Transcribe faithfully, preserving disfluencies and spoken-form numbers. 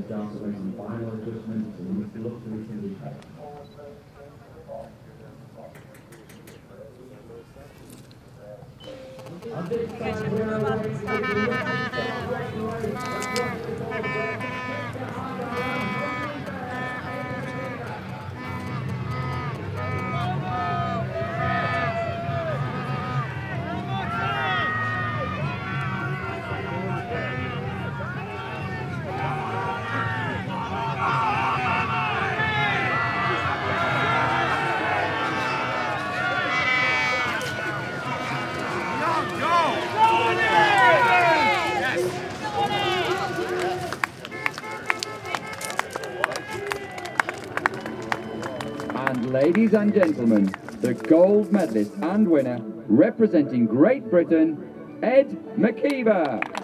down to make some final adjustments and we look to the condition. And ladies and gentlemen, the gold medalist and winner, representing Great Britain, Ed McKeever.